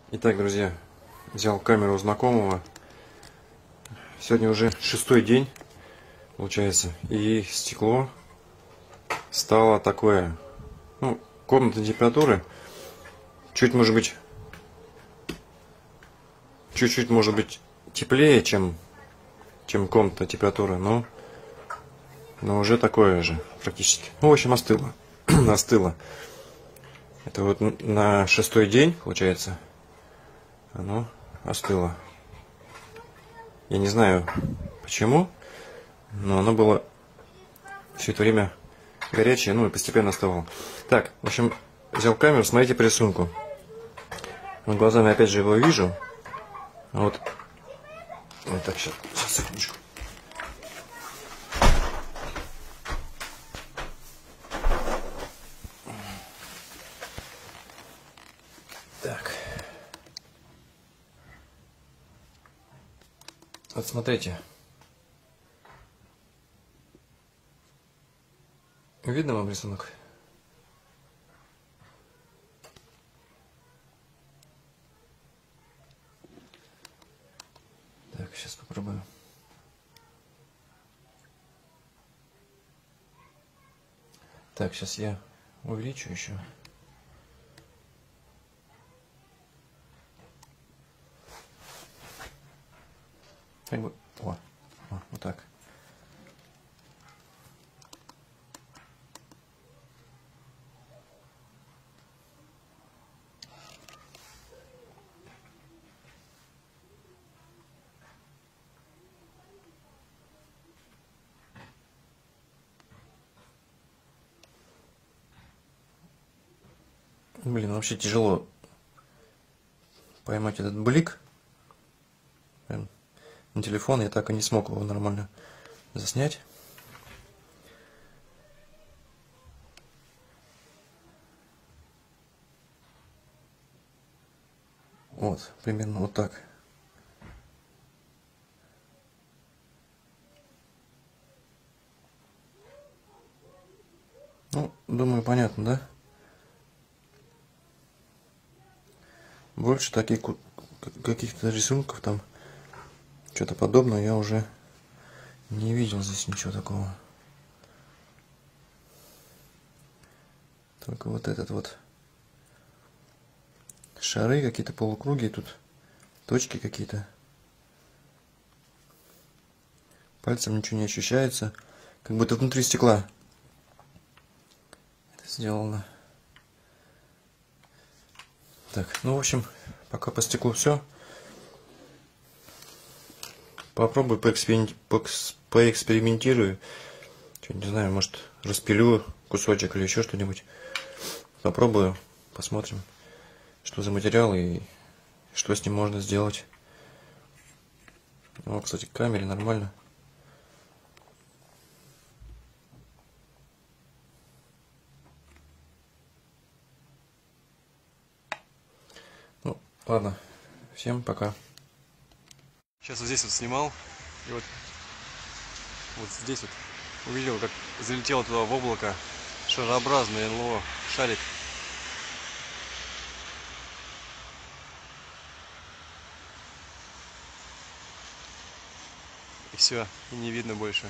Итак, друзья, взял камеру у знакомого. Сегодня уже 6-й день, получается, и стекло стало такое, ну, комнатной температуры, чуть может быть, чуть-чуть может быть теплее, чем комнатная температура, но уже такое же практически. Ну, в общем, остыло, остыло. Это вот на 6-й день, получается, оно остыло. Я не знаю почему, но оно было все это время горячее, ну и постепенно остывало. Так, в общем, взял камеру, смотрите по рисунку. Вот глазами опять же его вижу. Вот так, сейчас секундочку. Так. Вот смотрите. Видно вам рисунок? Так, сейчас попробую. Так, сейчас я увеличу еще. Как бы, вот так. Блин, вообще тяжело поймать этот блик. Прям на телефон я так и не смог его нормально заснять. Вот, примерно вот так. Ну, думаю, понятно, да? Больше таких каких-то рисунков там, что-то подобное я уже не видел здесь ничего такого. Только вот этот вот шары какие-то, полукруги, тут точки какие-то. Пальцем ничего не ощущается, как будто внутри стекла это сделано. Так, ну в общем, пока по стеклу все. Попробую поэкспериментирую. Что-нибудь, не знаю, может распилю кусочек или еще что-нибудь. Попробую, посмотрим, что за материал и что с ним можно сделать. О, кстати, к камере нормально. Ну, ладно, всем пока. Сейчас вот здесь вот снимал, и вот здесь вот увидел, как залетело туда в облако шарообразный НЛО шарик. И все, и не видно больше.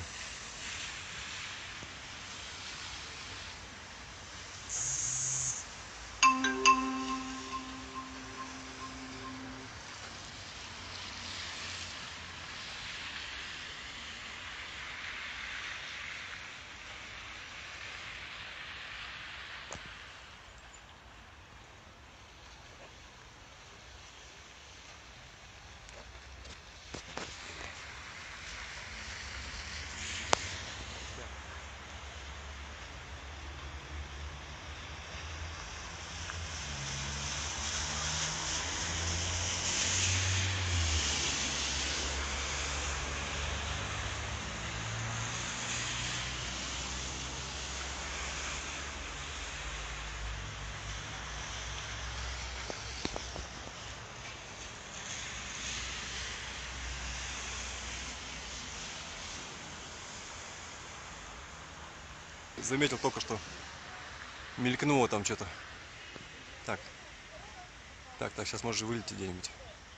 Заметил только что мелькнуло там что-то. Так. Так, сейчас может вылететь где-нибудь.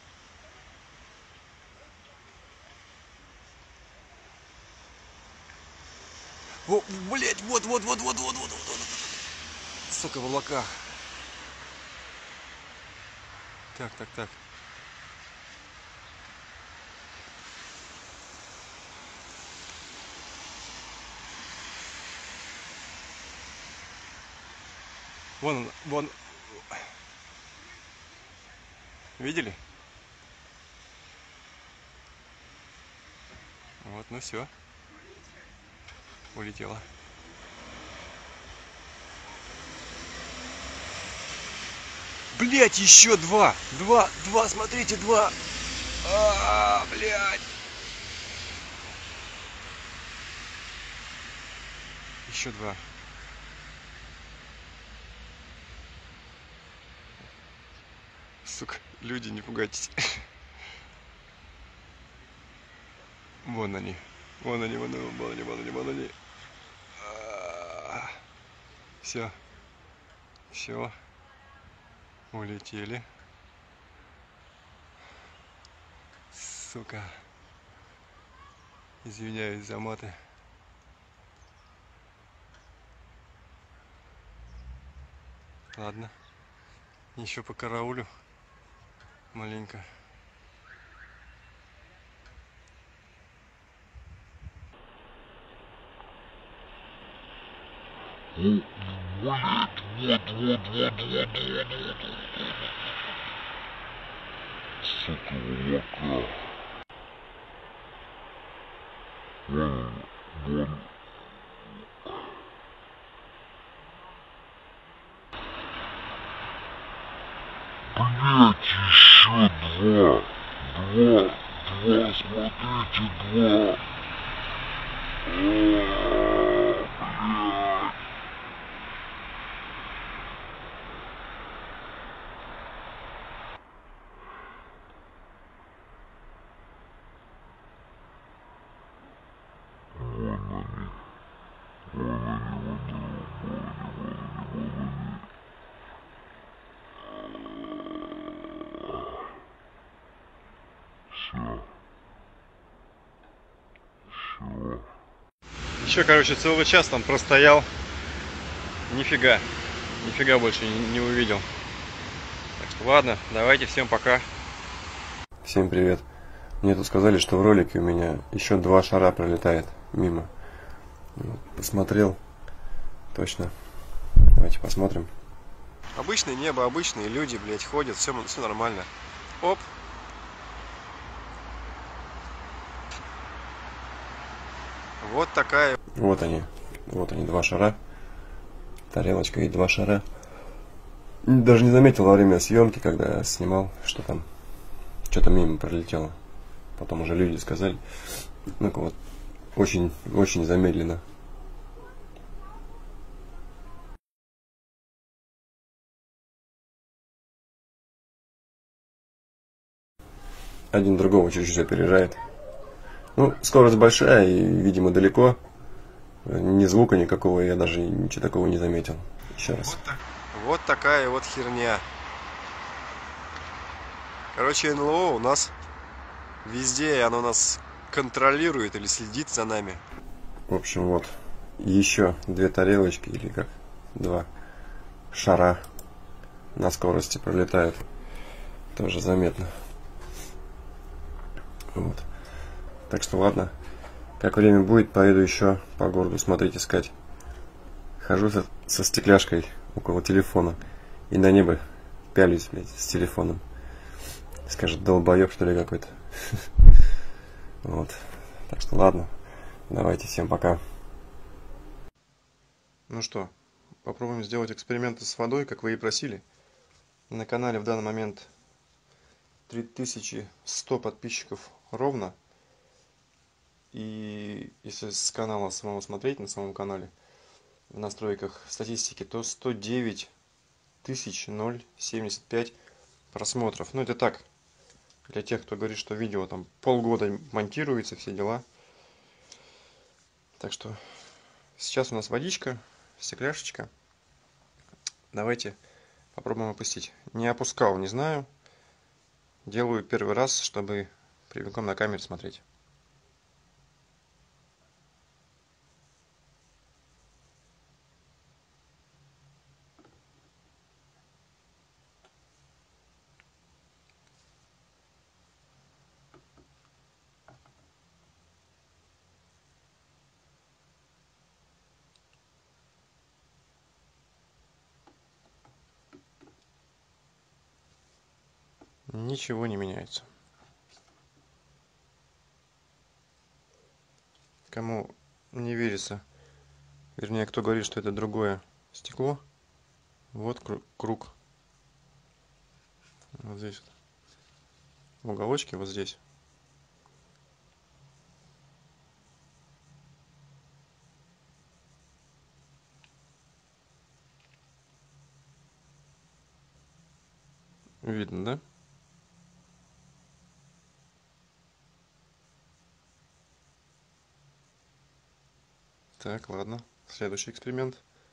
О, блять, вот. Сука, в облаках. Так. Вон он, вон. Видели? Вот, ну все. Улетела. Блять, еще два, смотрите, два. Блять. Еще два. Сука, люди, не пугайтесь. Вон они. Вон они. Все. Улетели. Сука. Извиняюсь за маты. Ладно. Еще по караулю. Маленько. Сука, облака. Вон. Блять, еще два. Смотрите, два. Блять. Еще, короче, целый час там простоял. Нифига больше не увидел. Так что ладно, давайте, всем пока. Всем привет. Мне тут сказали, что в ролике у меня еще два шара пролетает мимо. Посмотрел. Точно. Давайте посмотрим. Обычное небо, обычные люди, блядь, ходят, все нормально. Оп. Вот такая. Вот они, два шара. Тарелочка и два шара. Даже не заметил во время съемки, когда я снимал, что там что-то мимо пролетело. Потом уже люди сказали. Ну-ка вот, очень замедленно. Один другого чуть-чуть опережает. Ну, скорость большая и, видимо, далеко. Ни звука никакого, я даже ничего такого не заметил. Еще раз. Вот такая вот херня. Короче, НЛО у нас везде, оно нас контролирует или следит за нами. В общем, вот еще две тарелочки или как два шара на скорости пролетают. Тоже заметно. Вот. Так что ладно. Как время будет, поеду еще по городу смотреть, искать. Хожу со стекляшкой около телефона и на небо пялюсь, блядь, с телефоном. Скажет, долбоеб, что ли, какой-то. Вот. Так что ладно. Давайте, всем пока. Ну что, попробуем сделать эксперименты с водой, как вы и просили. На канале в данный момент 3100 подписчиков ровно. И если с канала самого смотреть, на самом канале, в настройках статистики, то 109 075 просмотров. Ну это так, для тех, кто говорит, что видео там полгода монтируется, все дела. Так что сейчас у нас водичка, стекляшечка. Давайте Попробуем опустить. Не опускал, не знаю. Делаю первый раз, чтобы прямиком на камере смотреть. Ничего не меняется. Кому не верится, вернее, кто говорит, что это другое стекло, вот круг. Вот здесь вот. В уголочке, вот здесь. Видно, да? Так, ладно. Следующий эксперимент.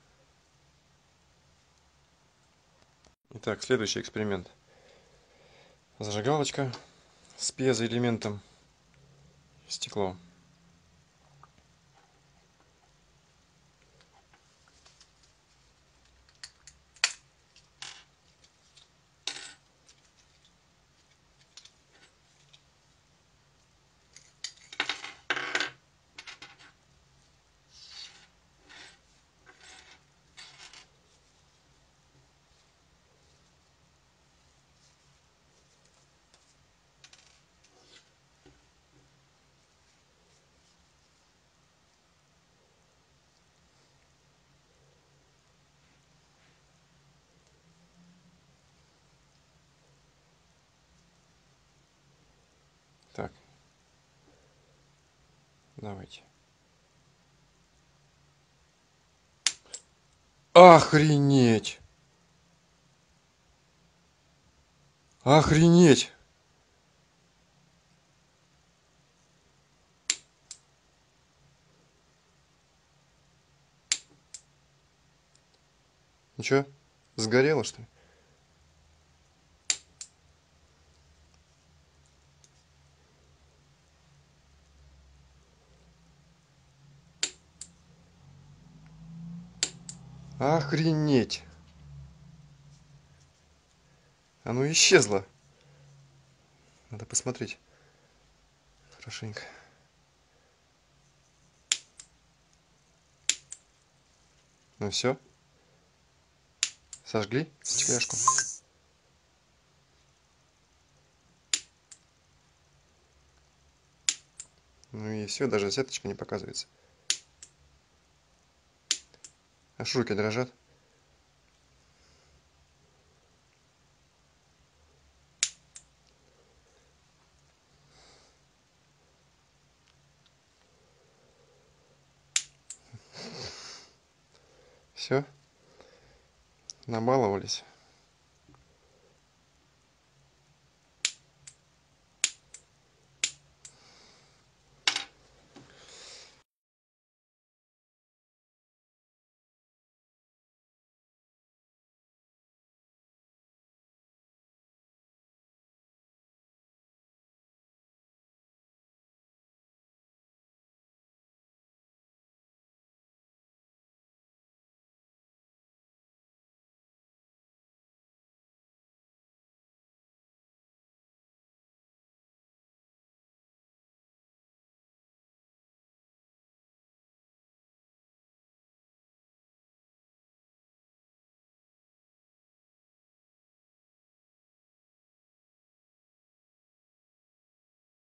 Итак, следующий эксперимент. Зажигалочка с пьезоэлементом, стекло. Так, давайте. Охренеть! Охренеть! Ничего? Сгорело, что ли? Охренеть! Оно исчезло. Надо посмотреть хорошенько. Ну все. Сожгли стекляшку. Ну и все, даже сеточка не показывается. Аж руки дрожат. Все. Набаловались.